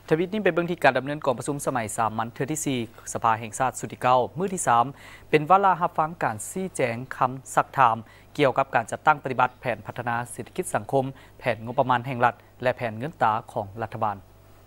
ทวิตนี้เป็นเบื้องที่การดำเนินกองประชุมสมัย3มันเทือที่4สภาแห่งชาติสุดที่9มื้อที่3เป็นวาระรับฟังการชี้แจงคำซักถามเกี่ยวกับการจัดตั้งปฏิบัติแผนพัฒนาเศรษฐกิจสังคมแผนงบประมาณแห่งรัฐและแผนเงินตราของรัฐบาล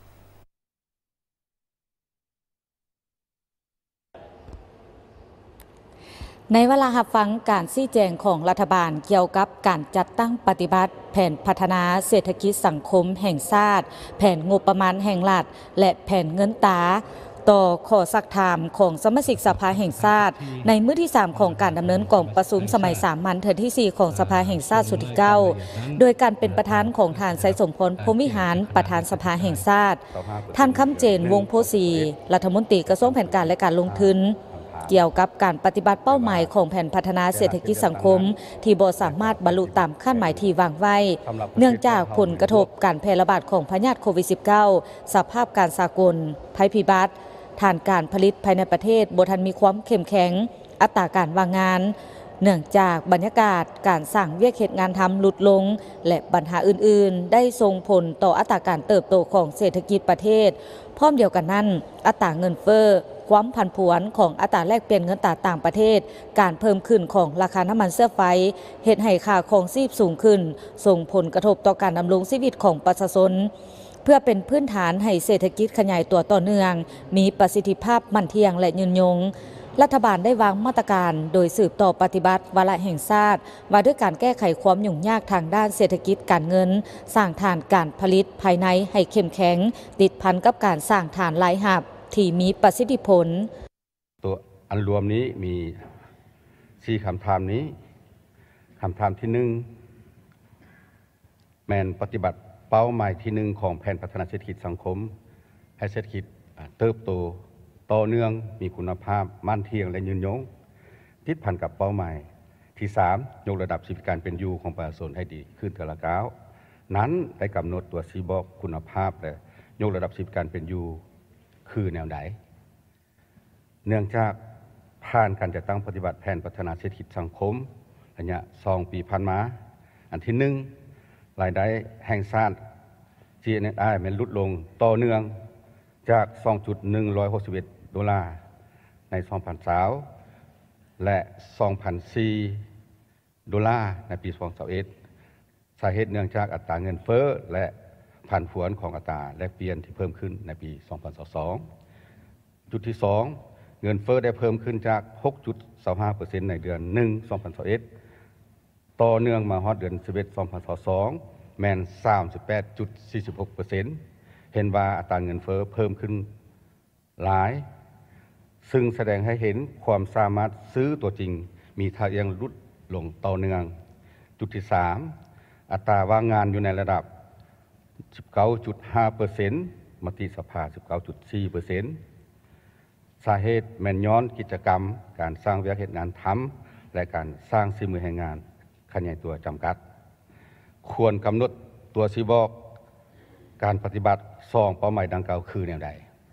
ในเวลารับฟังการชี้แจงของรัฐบาลเกี่ยวกับการจัดตั้งปฏิบัติแผนพัฒนาเศรษฐกิจสังคมแห่งชาติแผนงบประมาณแห่งรัฐและแผนเงินตราต่อข้อซักถามของสมาชิกสภาแห่งชาติในมื้อที่3ของการดำเนินกองประชุมสมัยสามัญเทื่อที่4ของสภาแห่งชาติสุดที่9โดยการเป็นประธานของท่านไสสมพลพรหมวิหารประธานสภาแห่งชาติท่านคำเจนวงศ์โพสีรัฐมนตรีกระทรวงแผนการและการลงทุนเกี่ยวกับการปฏิบัติเป้าหมายของแผนพัฒนาเศรษฐกิจสังคมที่บ่สามารถบรรลุตามคาดหมายที่วางไว้เนื่องจากผลกระทบการแพร่ระบาดของพยาธิโควิด -19 สภาพการสากลภัยพิบัติฐานการผลิตภายในประเทศบ่ทันมีความเข้มแข็งอัตราการว่างงานเนื่องจากบรรยากาศการสร้างเวียกเหตุงานทำลดลงและปัญหาอื่นๆได้ส่งผลต่ออัตราการเติบโตของเศรษฐกิจประเทศพร้อมเดียวกันนั้นอัตราเงินเฟ้อความผันผวนของอัตราแลกเปลี่ยนเงินตราต่างประเทศการเพิ่มขึ้นของราคาน้ำมันเชื้อไฟเฮ็ดให้ค่าครองชีพสูงขึ้นส่งผลกระทบต่อการดำรงชีวิตของประชาชนเพื่อเป็นพื้นฐานให้เศรษฐกิจขยายตัวต่อเนื่องมีประสิทธิภาพมั่นเที่ยงและยืนยงรัฐบาลได้วางมาตรการโดยสืบต่อปฏิบัติวาระแห่งชาติว่าด้วยการแก้ไขความยุ่งยากทางด้านเศรษฐกิจการเงินสร้างฐานการผลิตภายในให้เข้มแข็งติดพันกับการสร้างฐานรายรับที่มีประสิทธิผลตัวอันรวมนี้มี4คำถามนี้คำถามที่1แมนปฏิบัติเป้าหมายที่1ของแผนพัฒนาเศรษฐกิจสังคมให้เศรษฐกิจเติบโตต่อเนื่องมีคุณภาพมั่นเที่ยงและยืนยงติดพันกับเป้าหมายที่3ยกระดับชีวิตการเป็นอยู่ของประชาชนให้ดีขึ้นเทอละก้าวนั้นได้กำหนดตัวชี้บอกคุณภาพและยกระดับชีวิตการเป็นอยู่คือแนวใดเนื่องจากผ่านการจัดตั้งปฏิบัติแผนพัฒนาเศรษฐกิจสังคมระยะ2 ปีผ่านมาอันที่1รายได้แห่งชาติ GNI มันลดลงต่อเนื่องจาก $2.161 ใน 2020 และ $2,004 ในปี 2021 สาเหตุเนื่องจากอัตราเงินเฟ้อและผันผวนของอัตราแลกเปลี่ยนที่เพิ่มขึ้นในปี 2022 จุดที่ 2 เงินเฟ้อได้เพิ่มขึ้นจาก 6.25% ในเดือน 1 2021 ต่อเนื่องมาฮอดเดือน 11 2022 แม่น 38.46%เห็นว่าอัตราเงินเฟ้อเพิ่มขึ้นหลายซึ่งแสดงให้เห็นความสามารถซื้อตัวจริงมีท่ายังลดลงต่อเนื่องจุดที่ 3 อัตราว่างงานอยู่ในระดับ 19.5% มติสภา 19.4% สาเหตุแม่นย้อนกิจกรรมการสร้างเวียกเหตุงานทำและการสร้างฝีมือแรงงานขยายตัวจำกัดควรกำหนดตัวชี้บอกการปฏิบัติ2เป้าหมายดังกล่าวคือแนวใด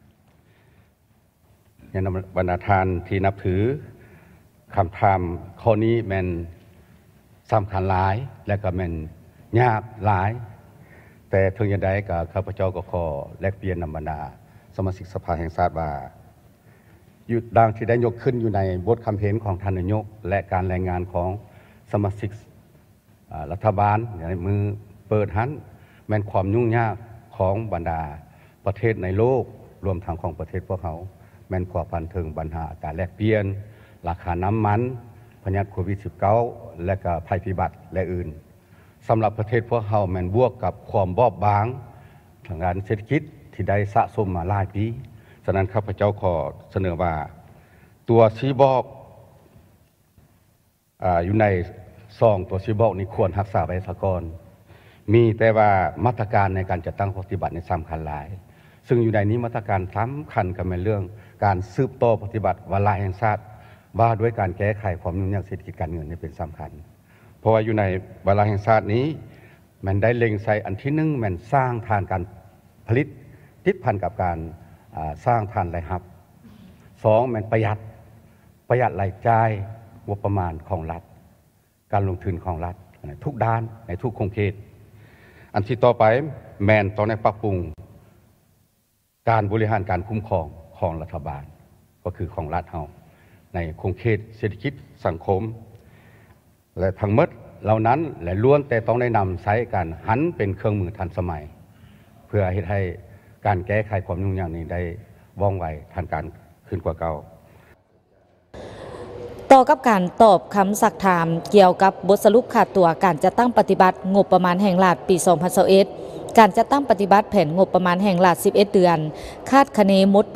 ในบรรดาทานที่นับถือคำถามข้อนี้แม่นสำคัญหลายและก็แม่นยากหลายแต่ถึงอย่างใดก็ข้าพเจ้าก็ขอแลกเปลี่ยนนำบรรดาสมาชิกสภาแห่งชาติว่าดังที่ได้ยกขึ้นอยู่ในบทคำเห็นของท่านนายกและการรายงานของสมาชิกรัฐบาลในมือเปิดหันแม่นความยุ่งยากของบรรดาประเทศในโลกรวมทั้งของประเทศพวกเขาแม่นความพันถึงปัญหาการแลกเปลี่ยนราคาน้ำมันพยาธิโควิด -19 และก็ภัยพิบัติและอื่นสำหรับประเทศพวกเขาแม่นบวกกับความบอบบางทางด้านเศรษฐกิจที่ได้สะสมมาหลายปีฉะนั้นข้าพเจ้าขอเสนอว่าตัวชี้บอกอยู่ใน2ตัวชี้บอกนี้ควรรักษาไว้ซะก่อนมีแต่ว่ามาตรการในการจัดตั้งปฏิบัติในสำคัญหลายซึ่งอยู่ในนี้มาตรการสำคัญก็เป็นเรื่องการสืบต่อปฏิบัติวาระแห่งชาติว่าด้วยการแก้ไขความยุ่งยากเศรษฐกิจการเงินนี่เป็นสำคัญเพราะว่าอยู่ในวาระแห่งชาตินี้มันได้เล็งใส่อันที่1มันสร้างฐานการผลิตติดพันกับการสร้างฐานรายรับ2มันประหยัดรายจ่ายงบประมาณของรัฐการลงทุนของรัฐทุกด้านในทุกโครงเพศอันที่ต่อไปแมนต้องได้ปรับปรุงการบริหารการคุ้มครองของรัฐบาลก็คือของรัฐเฮาในคงเขตเศรษฐกิจสังคมและทั้งหมดเหล่านั้นและล้วนแต่ต้องได้นำใช้การหันเป็นเครื่องมือทันสมัยเพื่อให้การแก้ไขความยุ่งยากนี้ได้ว่องไวทันการขึ้นกว่าเก่าต่อกับการตอบคำสักถามเกี่ยวกับบทสรุปขาดตัวการจัดตั้งปฏิบัติงบประมาณแห่งรัฐปี 2021 การจัดตั้งปฏิบัติแผนงบประมาณแห่งรัฐ 11 เดือนคาดคะเนหมดปี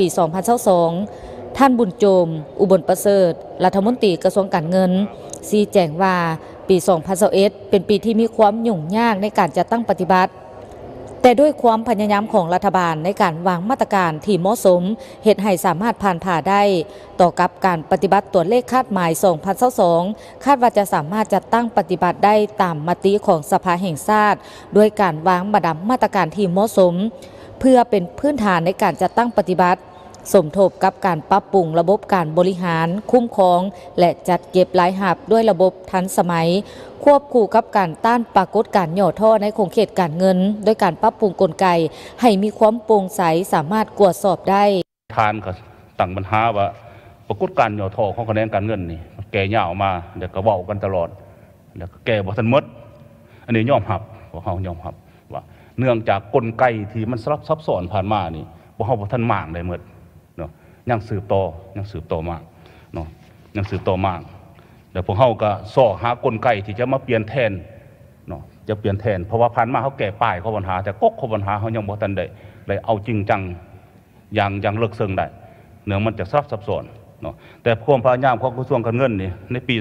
2022 ท่านบุญโจม อุบลประเสริฐรัฐมนตรีกระทรวงการเงินชี้แจงว่าปี 2021 เป็นปีที่มีความยุ่งยากในการจัดตั้งปฏิบัติแต่ด้วยความพยายามของรัฐบาลในการวางมาตรการที่เหมาะสมเฮ็ดให้สามารถผ่านผ่าได้ต่อกับการปฏิบัติตัวเลขคาดหมาย 2022 คาดว่าจะสามารถจัดตั้งปฏิบัติได้ตามมติของสภาแห่งชาติด้วยการวางมาตรการที่เหมาะสมเพื่อเป็นพื้นฐานในการจัดตั้งปฏิบัติสมทบกับการปรับปรุงระบบการบริหารคุ้มครองและจัดเก็บรายหับด้วยระบบทันสมัยควบคู่กับการต้านปรากฏการณ์ย่อท่อในคงเขตการเงินโดยการปรับปรุงกลไกให้มีความโปร่งใสสามารถตรวจสอบได้ทานก็ตั้งปัญหาว่าปรากฏการณ์ย่อท่อของคะแนนการเงินนี่แก่ยาวมาเดี๋ยวก็เว้ากันตลอดแล้วก็แก่บ่ทันหมดอันนี้ยอมรับว่าเฮายอมรับว่าเนื่องจากกลไกที่มันซับซ้อนผ่านมานี่บ่เฮาบ่ทันมากได้หมดเนาะยังสืบต่อมากเนาะยังสืบต่อมากแต่พวกเขาก็ส่อหากลไกที่จะมาเปลี่ยนแทนเนาะจะเปลี่ยนแทนเพราะว่าผ่านมาเขาแก้ป้ายข้อปัญหาแต่ก๊กข้อปัญหาเขายังบ่ทันได้เอาจริงจังอย่างเลิกเซิงได้เนื่องมันจะซับซ้อนเนาะแต่ความพยายามของกระทรวงการเงินนี่ในปี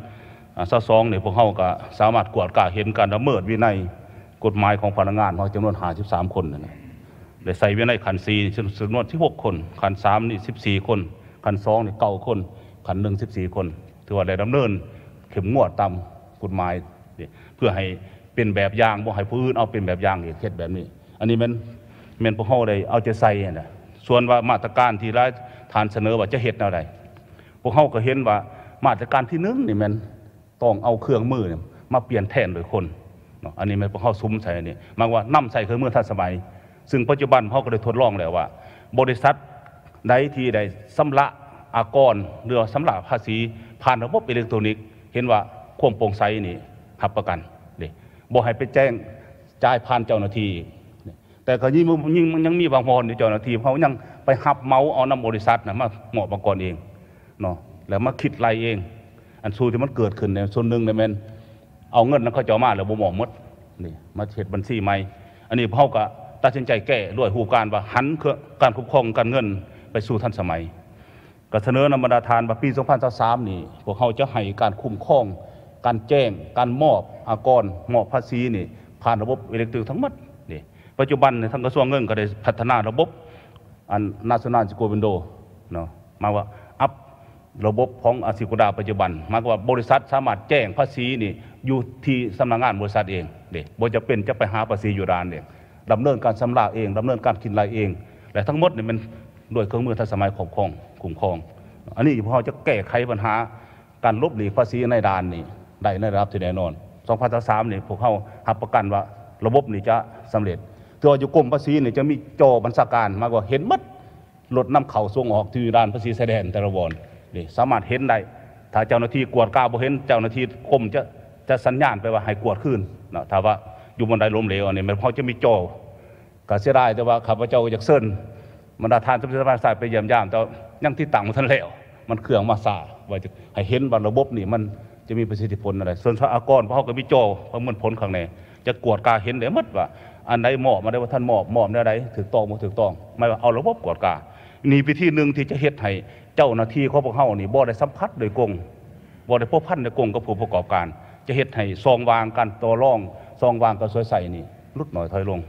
2022เนี่ยพวกเขาก็สามารถกวดกล้าเห็นการละเมิดวินัยกฎหมายของพนักงานจำนวน53 คนนะได้ใส่วินัยขัน4จำนวน16 คนขัน3นี่14 คนขัน2นี่9 คนขัน1 14 คนถือว่าได้ดำเนินเข้มงวดตามกฎหมายเพื่อให้เป็นแบบอย่างบ่ให้ผู้อื่นเอาเป็นแบบอย่างอีกเฮ็ดแบบนี้อันนี้มันพวกเฮาได้เอาใจใส่น่ะส่วนว่ามาตรการที่รัฐฐานเสนอว่าจะเฮ็ดแนวใดพวกเฮาก็เห็นว่ามาตรการที่1นี่มันต้องเอาเครื่องมือมาเปลี่ยนแทนโดยคนเนาะอันนี้มันพวกเฮาซุ่มใส่นี่หมายว่านํใส่เครื่องมือทันสมัยซึ่งปัจจุบันเฮาก็ได้ทดลองแล้วว่าบริษัทใดที่ได้ชำระอากรหรือชำระภาษีผ่านระบบอิเล็กทรอนิกส์เห็นว่าความโปร่งใสนี่รับประกันนี่บ่ให้ไปแจ้งจ่ายผ่านเจ้าหน้าที่แต่ก็ยังมีบางคนที่เจ้าหน้าที่เขายังไปหับเมาเอานำบริษัทมาเหมาะประกอบเองเนาะแล้วมาคิดรายเองอันสู้ที่มันเกิดขึ้นเนี่ยส่วนหนึ่งเนี่ยมันเอาเงินนั้นเขาเจ้ามาแล้วบ่เหมาะหมดนี่มาเฮ็ดบัญชีใหม่อันนี้เขาก็ตัดสินใจแก้ด้วยหูการว่าหันการคุ้มครองการเงินไปสู่ทันสมัยก็เสนอนำบรรดาทานว่าปี 2023 นี่พวกเขาจะให้การคุ้มครองการแจ้งการมอบอากรมอบภาษีนี่ผ่านระบบอิเล็กทรอนิกส์ทั้งหมดนี่ปัจจุบันทางกระทรวงเงินก็ได้พัฒนาระบบอัน National Secure Window เนาะมาว่าอัพระบบของอาศิกุดาปัจจุบันมากว่าบริษัทสามารถแจ้งภาษีนี่อยู่ที่สำนักงานบริษัทเองบ่จะเป็นจะไปหาภาษีอยู่ร้านเองดำเนินการชำระเองดำเนินการคิดรายเองและทั้งหมดนี่มันด้วยเครื่องมือทันสมัยคุ้มครองอันนี้พวกเราจะแก้ไขปัญหาการลบหลีกภาษีในด้านนี้ได้ในระดับที่แน่นอน 2023 นี่พวกเขารับประกันว่าระบบนี้จะสำเร็จตัวอยู่กรมภาษีนี่จะมีจอบัญชาการมากกว่าเห็นมัดรถนำเข้าส่งออกที่ด้านภาษีชายแดนแต่ละวันนี่สามารถเห็นได้ถ้าเจ้าหน้าที่กวดกล้าบ่เห็นเจ้าหน้าที่กรมจะสัญญาณไปว่าให้กวดขึ้นนะถ้าว่าอยู่บนใดล้มเหลวนี่มันพอจะมีจอก็เสียดายแต่ว่าข้าพเจ้าอยากเชิญบรรดาทานสมเด็จพระสังฆราชไปเยี่ยมยามแต่ยังที่ต่างมันทันแล้วมันเครื่องมาซาว่าจะให้เห็นว่าระบบนี่มันจะมีประสิทธิผลอะไรส่วนพระอากรเพราะเขาก็มีจอประเมินผลข้างในจะกวดกาเห็นได้หมดว่าอันใดเหมาะมาได้ว่าท่านเหมาะได้ใดถูกต้องบ่ถูกต้องไม่ว่าเอาระบบกวดกานี่วิธีหนึ่งที่จะเฮ็ดให้เจ้าหน้าที่ของพวกเฮานี่บ่ได้สัมผัสโดยกงบ่ได้พบพันโดยกงกับผู้ประกอบการจะเฮ็ดให้ซองวางกันต่อรองซองวางกับสวยใสนี่ลดหน่อยถอยลง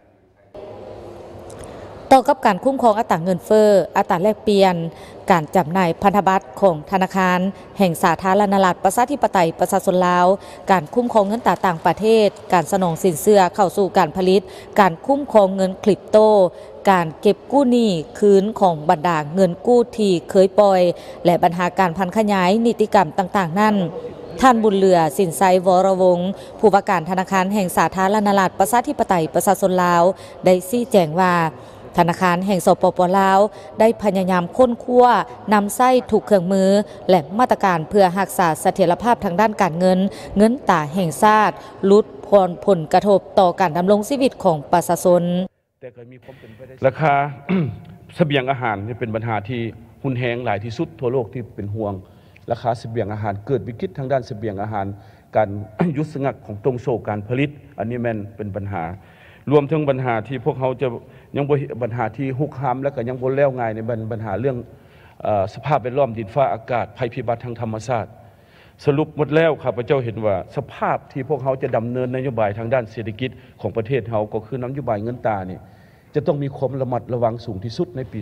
ต่อกับการคุ้มครองอัตราเงินเฟ้ออัตราแลกเปลี่ยนการจำหน่ายพันธบัตรของธนาคารแห่งสาธารณรัฐประชาธิปไตยประชาชนลาวการคุ้มครองเงินตราต่างประเทศการสนองสินเชื่อเข้าสู่การผลิตการคุ้มครองเงินคริปโตการเก็บกู้หนี้คืนของบรรดาเงินกู้ที่เคยปล่อยและปัญหาการพันขยายนิติกรรมต่างๆนั้นท่านบุญเหลือสินไซวรวงศ์ผู้ว่าการธนาคารแห่งสาธารณรัฐประชาธิปไตยประชาชนลาวได้ชี้แจงว่าธนาคารแห่งสปป.ลาวได้พยายามค้นคว้านำไส้ถูกเครื่องมือและมาตรการเพื่อรักษาเสถียรภาพทางด้านการเงินตราแห่งชาติลดผลกระทบต่อการดำรงชีวิตของประชาชนราคา เสบียงอาหารเป็นปัญหาที่หุนแหงหลายที่สุดทั่วโลกที่เป็นห่วงราคาเสบียงอาหารเกิดวิกฤตทางด้านเสบียงอาหารการยุบสงักของตรงโซ่การผลิตอันนี้มันเป็นปัญหารวมทั้งปัญหาที่พวกเขาจะยังปัญหาที่หุกคามและก็ยังบนแล้วง่ายในปัญหาเรื่องสภาพแวดล้อมดินฟ้าอากาศภัยพิบัติทางธรรมชาติสรุปหมดแล้วข้าพเจ้าเห็นว่าสภาพที่พวกเขาจะดำเนินนโยบายทางด้านเศรษฐกิจของประเทศเขาก็คือนโยบายเงินตรานี่จะต้องมีความระมัดระวังสูงที่สุดในปี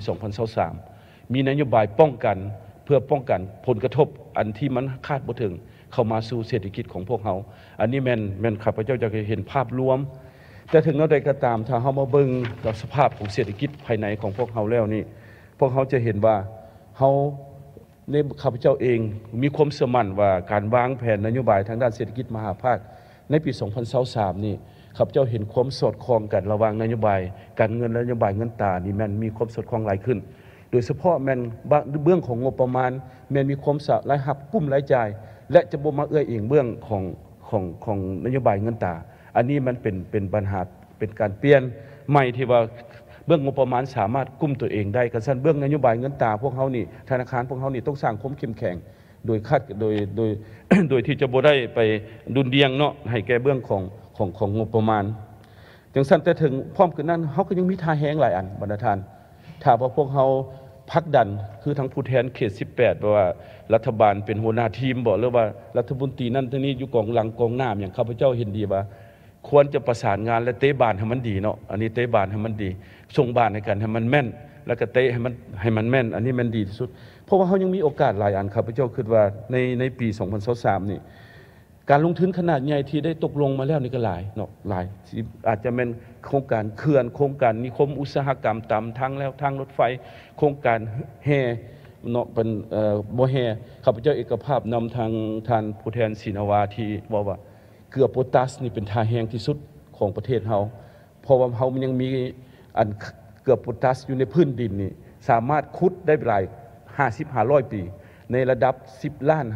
2023 มีนโยบายป้องกันเพื่อป้องกันผลกระทบอันที่มันคาดบ่ถึงเข้ามาสู่เศรษฐกิจของพวกเขาอันนี้แม่นข้าพเจ้าจะเห็นภาพรวมแต่ถึงเราใดก็ตามถ้าเฮามาเบิ่งต่อสภาพของเศรษฐกิจภายในของพวกเขาแล้วนี่พวกเขาจะเห็นว่าเฮาในข้าพเจ้าเองมีความเชื่อมั่นว่าการวางแผนนโยบายทางด้านเศรษฐกิจมหาภาคในปี 2023 นี่ข้าพเจ้าเห็นความสอดคล้องกันระหว่างนโยบายการเงินและนโยบายเงินตรานี่มันมีความสอดคล้องหลายขึ้นโดยเฉพาะแม่นเบื้องของงบประมาณแม่นมีความรายรับกุ้มรายจ่ายและจะบ่มาเอื้อเองเบื้องของนโยบายเงินตราอันนี้มันเป็นปัญหาเป็นการเปลี่ยนใหม่ที่ว่าเบื้องงบประมาณสามารถกุ้มตัวเองได้กระสั้นเบื้องนโยบายเงินตราพวกเขานี่ธนาคารพวกเขานี่ต้องสร้างความเข้มแข็งโดยที่จะบ่ได้ไปดุลเดียงเนาะให้แก่เบื้องของงบประมาณจังสั้นแต่ถึงพร้อมกันนั้นเขาก็ยังมีท่าแห้งหลายอันบรรดาท่านถ้าว่าพวกเขาพักดันคือทั้งผู้แทนเขต 18ว่ารัฐบาลเป็นหัวหน้าทีมบอกหรือว่ารัฐมนตรีนั่นทั้งนี้อยู่กองหลังกองหน้าอย่างข้าพเจ้าเห็นดีว่าควรจะประสานงานและเตะบานให้มันดีเนาะอันนี้เตะบานให้มันดีส่งบานในการให้มันแม่นแล้วก็เตะให้มันแม่นอันนี้มันดีที่สุดเพราะว่าเขายังมีโอกาสหลายอันข้าพเจ้าคิดว่าในปี 2023 นี่การลงทุนขนาดใหญ่ที่ได้ตกลงมาแล้วนี่ก็หลายเนาะหลายอาจจะเป็นโครงการเขื่อนโครงการนิคมอุตสาหกรรมตามทางแล้วทางรถไฟโครงการแห่เนาะเป็นบ่แห่ข้าพเจ้าเอกภาพนำทางท่านผู้แทนศรีนวาที่บอกว่าเกลือโพแทสนี่เป็นท่าแห้งที่สุดของประเทศเฮาเพราะว่าเฮามันยังมีอันเกลือโพแทสอยู่ในพื้นดินนี่สามารถขุดได้หลาย50-100 ปีในระดับ10 ล้าน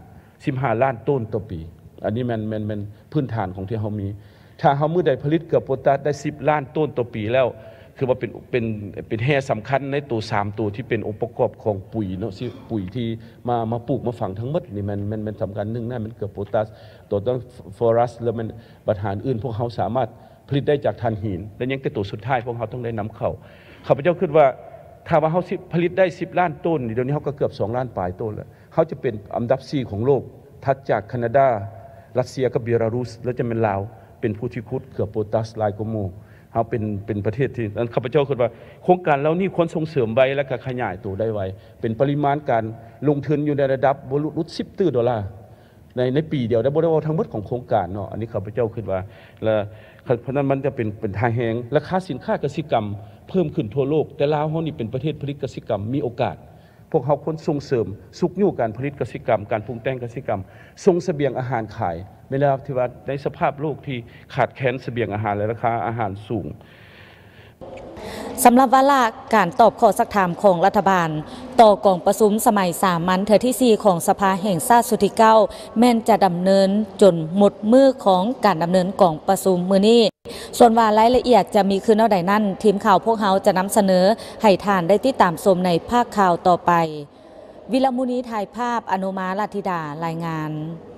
15 ล้านต้นต่อปีอันนี้มันพื้นฐานของที่เฮามีถ้าเฮามื้อใดผลิตเกลือโพแทสได้10 ล้านต้นต่อปีแล้วคือว่าเป็นแห่สำคัญในตัว3ตัวที่เป็นองค์ประกอบของปุ๋ยเนาะปุ๋ยที่มาปลูกมาฝังทั้งหมดนี่มันสำคัญนึงนะมันเกิดโพแทสตัวต้องฟอรัสแล้วมันปัญหาอื่นพวกเขาสามารถผลิตได้จากถ่านหินและยังแต่ตัวสุดท้ายพวกเขาต้องได้นำเข้าข้าพเจ้าคิดว่าถ้าว่าเขาผลิตได้10 ล้านต้นเดี๋ยวนี้เขาก็เกือบ2 ล้านปลายต้นแล้วเขาจะเป็นอันดับ4ของโลกถัดจากแคนาดารัสเซียกับเบลารุสแล้วจะเป็นลาวเป็นผู้ที่ขุดเกลือโพแทสหลายกว่าหมู่เขาเป็นประเทศที่ข้าพเจ้าคิดว่าโครงการเรานี่ควรส่งเสริมไว้และก็ขยายตัวได้ไว้เป็นปริมาณการลงทุนอยู่ในระดับรุด$10 billionในปีเดียวได้บ่ได้ว่าทั้งหมดของโครงการเนาะอันนี้ข้าพเจ้าคิดว่าและเพราะนั้นมันจะเป็นทางแหงราคาสินค้าเกษตรกรรมเพิ่มขึ้นทั่วโลกแต่ลาวเฮานี่เป็นประเทศผลิตเกษตรกรรมมีโอกาสพวกเขาควรส่งเสริมสุกยู่การผลิตเกษตรกรรมการปรุงแต่งเกษตรกรรมส่งเสบียงอาหารขายในระดับที่ว่าในสภาพโลกที่ขาดแคลนเสบียงอาหารและราคาอาหารสูงสำหรับวาระการตอบข้อซักถามของรัฐบาลต่อกองประชุมสมัยสามัญเทื่อที่4ของสภาแห่งชาติสุดที่9แม่นจะดำเนินจนหมดมือของการดำเนินกองประชุมมื้อนี้ส่วนว่ารายละเอียดจะมีขึ้นเท่าใดนั้นทีมข่าวพวกเราจะนำเสนอให้ท่านได้ติดตามชมในภาคข่าวต่อไปวิลมุนีถ่ายภาพอนุมาลัทธิดารายงาน